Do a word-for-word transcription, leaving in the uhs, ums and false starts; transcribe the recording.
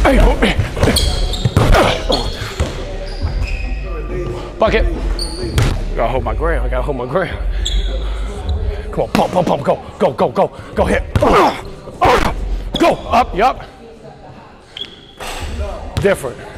Bucket. Gotta hold my ground. I gotta hold my ground. Come on, pump, pump, pump. Go, go, go, go, go hit. Go up. Yup. Different.